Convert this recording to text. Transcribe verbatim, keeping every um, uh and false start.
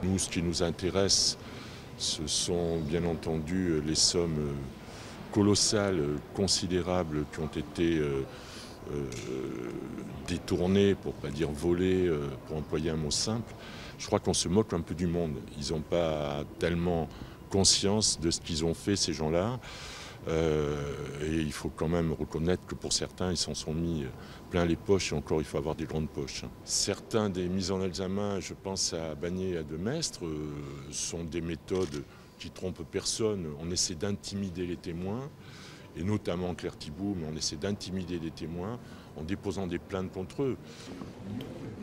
Nous, ce qui nous intéresse, ce sont bien entendu les sommes colossales, considérables qui ont été euh, euh, détournées, pour ne pas dire volées, euh, pour employer un mot simple. Je crois qu'on se moque un peu du monde. Ils n'ont pas tellement conscience de ce qu'ils ont fait, ces gens-là. Euh, et il faut quand même reconnaître que pour certains, ils s'en sont mis plein les poches, et encore, il faut avoir des grandes poches. Certains des mises en examen, je pense à Bagné et à Demestre, euh, sont des méthodes qui trompent personne. On essaie d'intimider les témoins, et notamment Claire Thibault, mais on essaie d'intimider les témoins en déposant des plaintes contre eux.